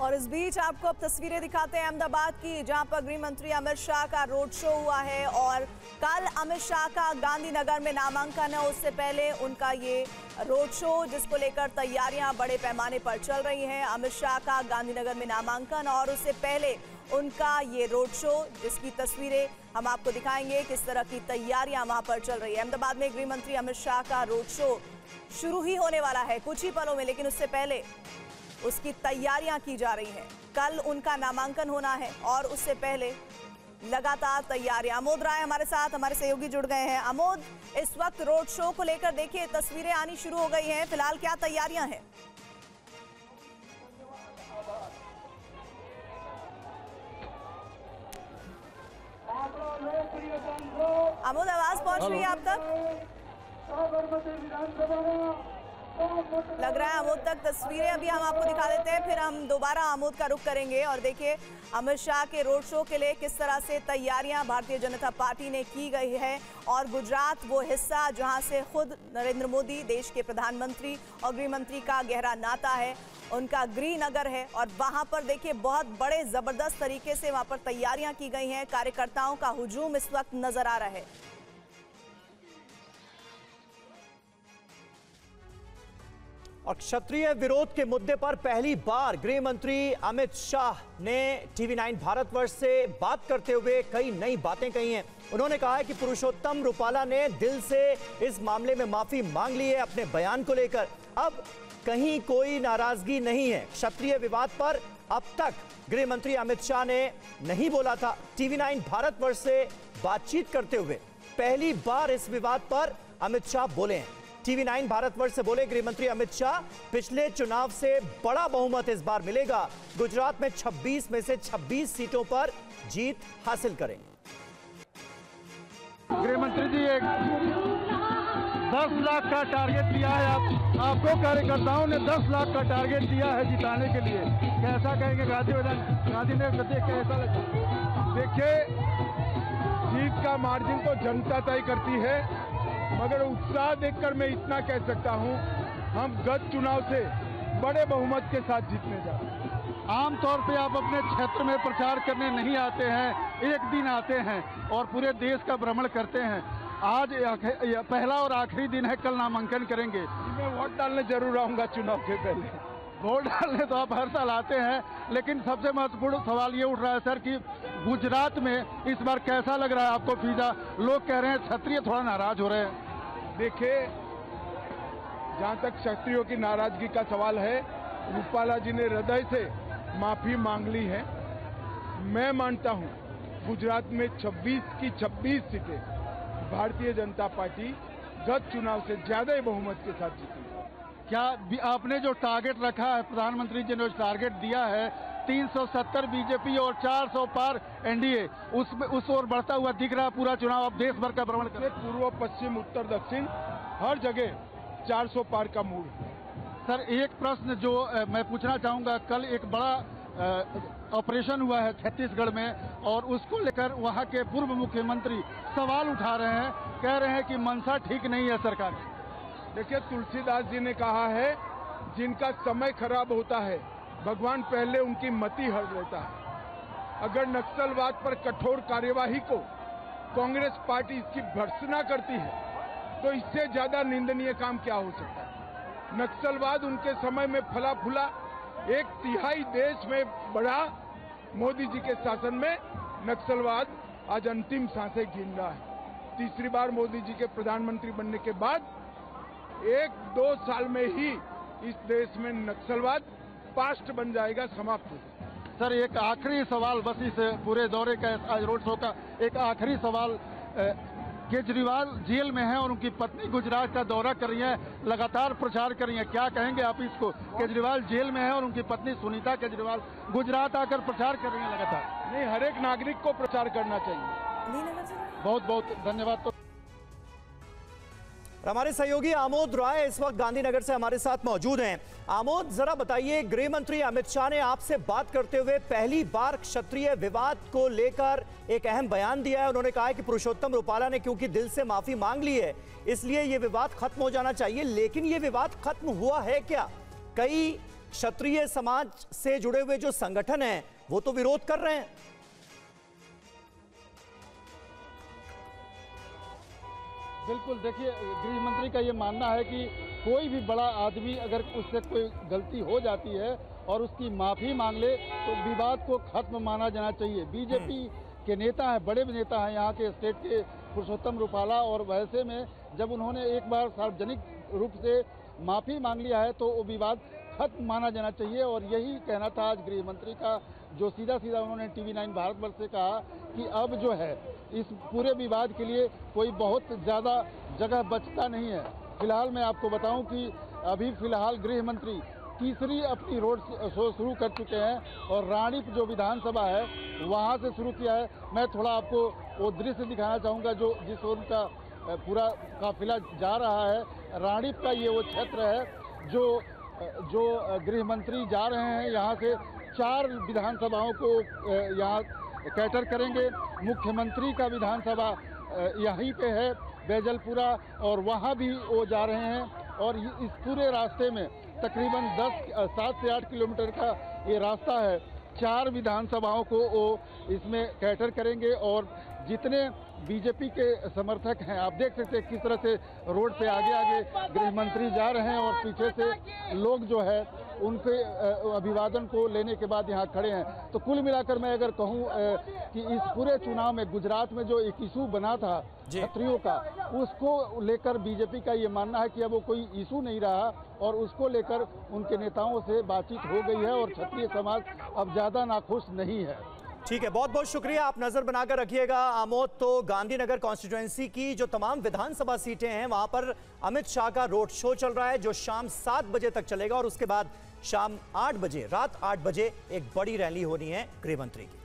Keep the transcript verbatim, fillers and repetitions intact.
और इस बीच आपको अब तस्वीरें दिखाते हैं अहमदाबाद की, जहां पर गृह मंत्री अमित शाह का रोड शो हुआ है और कल अमित शाह का गांधीनगर में नामांकन है। उससे पहले उनका ये रोड शो जिसको लेकर तैयारियां बड़े पैमाने पर चल रही हैं। अमित शाह का गांधीनगर में नामांकन और उससे पहले उनका ये रोड शो, जिसकी तस्वीरें हम आपको दिखाएंगे किस तरह की तैयारियां वहां पर चल रही है। अहमदाबाद में गृह मंत्री अमित शाह का रोड शो शुरू ही होने वाला है कुछ ही पलों में, लेकिन उससे पहले उसकी तैयारियां की जा रही हैं। कल उनका नामांकन होना है और उससे पहले लगातार तैयारियां। अमोद राय हमारे साथ, हमारे सहयोगी जुड़ गए हैं। अमोद, इस वक्त रोड शो को लेकर देखिए तस्वीरें आनी शुरू हो गई हैं, फिलहाल क्या तैयारियां हैं? अमोद, आवाज पहुंच रही है आप तक? लग रहा है अमोद तक तस्वीरें अभी हम आपको दिखा देते हैं, फिर हम दोबारा अमोद का रुख करेंगे। और देखिए अमित शाह के रोड शो के लिए किस तरह से तैयारियां भारतीय जनता पार्टी ने की गई है। और गुजरात वो हिस्सा जहां से खुद नरेंद्र मोदी देश के प्रधानमंत्री और गृह मंत्री का गहरा नाता है, उनका गृह नगर है और वहां पर देखिए बहुत बड़े जबरदस्त तरीके से वहां पर तैयारियां की गई हैं। कार्यकर्ताओं का हुजूम इस वक्त नजर आ रहा है। और क्षत्रिय विरोध के मुद्दे पर पहली बार गृह मंत्री अमित शाह ने टीवी नाइन भारतवर्ष से बात करते हुए कई नई बातें कही हैं। उन्होंने कहा है कि पुरुषोत्तम रूपाला ने दिल से इस मामले में माफी मांग ली है अपने बयान को लेकर। अब कहीं कोई नाराजगी नहीं है। क्षत्रिय विवाद पर अब तक गृह मंत्री अमित शाह ने नहीं बोला था। टीवी नाइन भारतवर्ष से बातचीत करते हुए पहली बार इस विवाद पर अमित शाह बोले हैं। टीवी नाइन भारतवर्ष से बोले गृह मंत्री अमित शाह, पिछले चुनाव से बड़ा बहुमत इस बार मिलेगा। गुजरात में छब्बीस में से छब्बीस सीटों पर जीत हासिल करेंगे। गृह मंत्री जी, एक दस लाख का टारगेट दिया है। आप आपको कार्यकर्ताओं ने दस लाख का टारगेट दिया है जिताने के लिए। कैसा कहेंगे गांधी गांधीनगर देख के ऐसा लगता? देखिए, जीत का मार्जिन तो जनता तय करती है, मगर उत्साह देखकर मैं इतना कह सकता हूं, हम गत चुनाव से बड़े बहुमत के साथ जीतने जा रहे हैं। आमतौर पे आप अपने क्षेत्र में प्रचार करने नहीं आते हैं, एक दिन आते हैं और पूरे देश का भ्रमण करते हैं। आज पहला और आखिरी दिन है, कल नामांकन करेंगे। मैं वोट डालने जरूर आऊंगा चुनाव के पहले। वोट डालने तो आप हर साल आते हैं, लेकिन सबसे महत्वपूर्ण सवाल ये उठ रहा है सर कि गुजरात में इस बार कैसा लग रहा है आपको फीजा? लोग कह रहे हैं क्षत्रिय थोड़ा नाराज हो रहे हैं। देखिए, जहां तक क्षत्रियों की नाराजगी का सवाल है, रूपाला जी ने हृदय से माफी मांग ली है। मैं मानता हूं गुजरात में छब्बीस की छब्बीस सीटें भारतीय जनता पार्टी गत चुनाव से ज्यादा ही बहुमत के साथ जीती। क्या आपने जो टारगेट रखा है, प्रधानमंत्री जी ने जो टारगेट दिया है तीन सौ सत्तर बीजेपी और चार सौ पार एनडीए, उस उस ओर बढ़ता हुआ दिख रहा है पूरा चुनाव? अब देश भर का भ्रमण करें, पूर्व पश्चिम उत्तर दक्षिण हर जगह चार सौ पार का मूड। सर, एक प्रश्न जो आ, मैं पूछना चाहूंगा, कल एक बड़ा ऑपरेशन हुआ है छत्तीसगढ़ में और उसको लेकर वहां के पूर्व मुख्यमंत्री सवाल उठा रहे हैं, कह रहे हैं कि मंशा ठीक नहीं है सरकार की। देखिए, तुलसीदास जी ने कहा है, जिनका समय खराब होता है भगवान पहले उनकी मति हर लेता है। अगर नक्सलवाद पर कठोर कार्यवाही को कांग्रेस पार्टी इसकी भर्त्सना करती है तो इससे ज्यादा निंदनीय काम क्या हो सकता है? नक्सलवाद उनके समय में फला फूला, एक तिहाई देश में बढ़ा। मोदी जी के शासन में नक्सलवाद आज अंतिम सांसें गिन रहा है। तीसरी बार मोदी जी के प्रधानमंत्री बनने के बाद एक दो साल में ही इस देश में नक्सलवाद पास्ट बन जाएगा, समाप्त हो जाएगा। सर, एक आखिरी सवाल, बस इस पूरे दौरे का, आज रोड शो का एक आखिरी सवाल। केजरीवाल जेल में हैं और उनकी पत्नी गुजरात का दौरा कर रही है, लगातार प्रचार कर रही है, क्या कहेंगे आप इसको? केजरीवाल जेल में है और उनकी पत्नी सुनीता केजरीवाल गुजरात आकर प्रचार कर रही है लगातार। नहीं, हर एक नागरिक को प्रचार करना चाहिए। बहुत बहुत धन्यवाद। तो हमारे सहयोगी आमोद राय इस वक्त गांधीनगर से हमारे साथ मौजूद हैं। आमोद, जरा बताइए, गृह मंत्री अमित शाह ने आपसे बात करते हुए पहली बार क्षत्रिय विवाद को लेकर एक अहम बयान दिया है। उन्होंने कहा है कि पुरुषोत्तम रूपाला ने क्योंकि दिल से माफी मांग ली है, इसलिए यह विवाद खत्म हो जाना चाहिए। लेकिन यह विवाद खत्म हुआ है क्या? कई क्षत्रिय समाज से जुड़े हुए जो संगठन हैं वो तो विरोध कर रहे हैं। बिल्कुल, देखिए गृह मंत्री का ये मानना है कि कोई भी बड़ा आदमी अगर उससे कोई गलती हो जाती है और उसकी माफ़ी मांग ले तो विवाद को खत्म माना जाना चाहिए। बीजेपी के नेता हैं, बड़े नेता हैं यहाँ के स्टेट के पुरुषोत्तम रूपाला, और वैसे में जब उन्होंने एक बार सार्वजनिक रूप से माफ़ी मांग लिया है तो वो विवाद खत्म माना जाना चाहिए। और यही कहना था आज गृह मंत्री का, जो सीधा सीधा उन्होंने टीवी नाइन भारतवर्ष से कहा कि अब जो है इस पूरे विवाद के लिए कोई बहुत ज़्यादा जगह बचता नहीं है। फिलहाल मैं आपको बताऊं कि अभी फिलहाल गृह मंत्री तीसरी अपनी रोड शो शुरू कर चुके हैं और रानीप जो विधानसभा है वहां से शुरू किया है। मैं थोड़ा आपको वो दृश्य दिखाना चाहूँगा जो जिस ओर का पूरा काफिला जा रहा है। रानीप का ये वो क्षेत्र है जो जो गृह मंत्री जा रहे हैं। यहाँ से चार विधानसभाओं को यहाँ कैटर करेंगे। मुख्यमंत्री का विधानसभा यहीं पे है बैजलपुरा, और वहाँ भी वो जा रहे हैं। और इस पूरे रास्ते में तकरीबन दस सात से आठ किलोमीटर का ये रास्ता है। चार विधानसभाओं को वो इसमें कैटर करेंगे और जितने बीजेपी के समर्थक हैं, आप देख सकते हैं किस तरह से रोड पे आगे आगे गृह मंत्री जा रहे हैं और पीछे से लोग जो है उनके अभिवादन को लेने के बाद यहाँ खड़े हैं। तो कुल मिलाकर मैं अगर कहूँ कि इस पूरे चुनाव में गुजरात में जो एक इशू बना था क्षत्रियों का, उसको लेकर बीजेपी का ये मानना है कि अब वो कोई इशू नहीं रहा और उसको लेकर उनके नेताओं से बातचीत हो गई है और क्षत्रिय समाज अब ज़्यादा नाखुश नहीं है। ठीक है, बहुत बहुत शुक्रिया, आप नजर बनाकर रखिएगा। आमोद, तो गांधीनगर कॉन्स्टिट्यूएंसी की जो तमाम विधानसभा सीटें हैं वहां पर अमित शाह का रोड शो चल रहा है जो शाम सात बजे तक चलेगा और उसके बाद शाम आठ बजे रात आठ बजे एक बड़ी रैली होनी है गृह मंत्री की।